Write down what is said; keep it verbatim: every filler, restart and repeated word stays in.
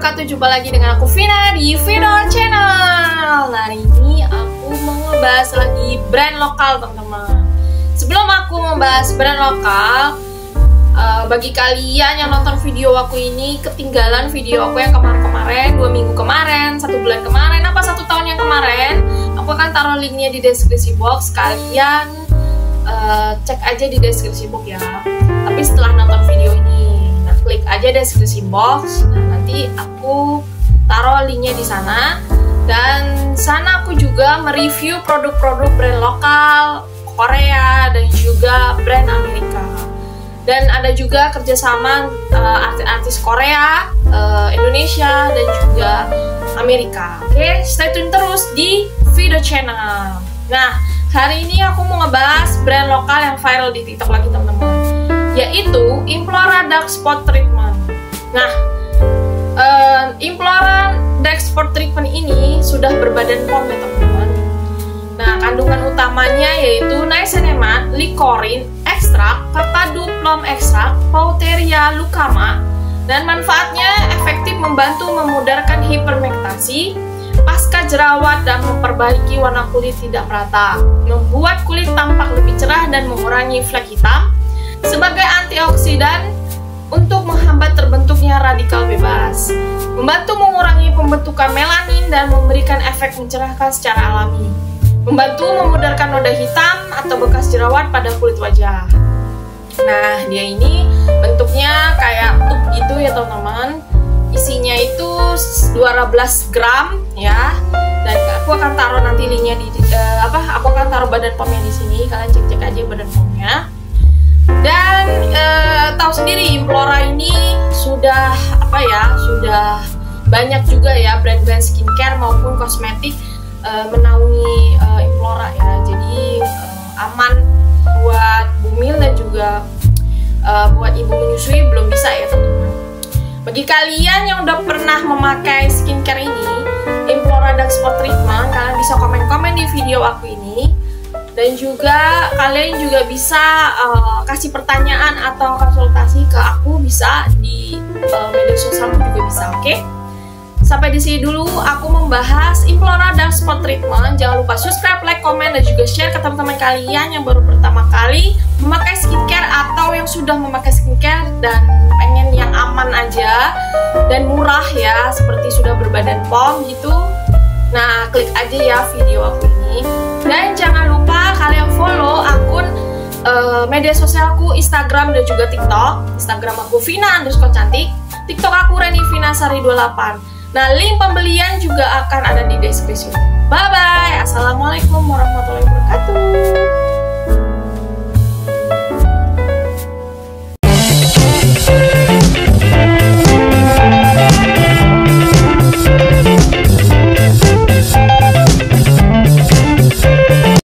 wabarakatuh. Jumpa lagi dengan aku Vina di Vino Channel. Nah, hari ini aku mau ngebahas lagi brand lokal, teman-teman. Sebelum aku membahas brand lokal, uh, bagi kalian yang nonton video aku ini ketinggalan video aku yang kemarin-kemarin, dua minggu kemarin, satu bulan kemarin, apa satu tahun yang kemarin, aku akan taruh linknya di deskripsi box. Kalian uh, cek aja di deskripsi box ya. Tapi setelah nonton video ini, klik aja deskripsi box. Nah, nanti aku taruh linknya di sana. Dan sana aku juga mereview produk-produk brand lokal Korea dan juga brand Amerika. Dan ada juga kerjasama uh, artis-artis Korea, uh, Indonesia dan juga Amerika. Oke, stay tune terus di Vino Channel. Nah, hari ini aku mau ngebahas brand lokal yang viral di TikTok lagi, teman-teman, yaitu Implora Dark Spot Treatment. Nah, uh, Implora Dark Spot Treatment ini sudah berbadan P O M ya, teman-teman. Nah, kandungan utamanya yaitu niacinamide, likorin, ekstrak, kakadu plum ekstrak, Pauteria lucama, dan manfaatnya efektif membantu memudarkan hiperpigmentasi pasca jerawat dan memperbaiki warna kulit tidak merata, membuat kulit tampak lebih cerah dan mengurangi flek hitam, sebagai antioksidan untuk menghambat terbentuknya radikal bebas, membantu mengurangi pembentukan melanin dan memberikan efek mencerahkan secara alami, membantu memudarkan noda hitam atau bekas jerawat pada kulit wajah. Nah, dia ini bentuknya kayak tube gitu ya, teman-teman. Isinya itu dua belas gram ya. Dan aku akan taruh nanti linknya di uh, apa? Aku akan taruh badan P O M-nya di sini. Kalian cek-cek aja badan P O M-nya. Dan uh, tahu sendiri Implora ini sudah apa ya? Sudah banyak juga ya brand-brand skincare maupun kosmetik uh, menaungi uh, Implora ya. Jadi uh, aman buat bumil dan juga uh, buat ibu menyusui belum bisa ya, teman-teman. Bagi kalian yang udah pernah memakai skincare ini, Implora Dark Spot Treatment, kalian bisa komen-komen di video aku ini. Dan juga kalian juga bisa uh, kasih pertanyaan atau konsultasi ke aku, bisa di uh, media sosial juga bisa, oke? Okay? Sampai di sini dulu aku membahas Implora Dark Spot Treatment. Jangan lupa subscribe, like, komen, dan juga share ke teman-teman kalian yang baru pertama kali memakai skincare atau yang sudah memakai skincare dan pengen yang aman aja dan murah ya, seperti sudah berbadan P O M gitu. Nah, klik aja ya video aku ini. Dan jangan lupa kalian follow akun uh, media sosialku, Instagram dan juga TikTok. Instagram aku Vina underscore cantik, TikTok aku Reni Vina Sari dua puluh delapan. Nah, link pembelian juga akan ada di deskripsi. Bye bye. Assalamualaikum warahmatullahi wabarakatuh.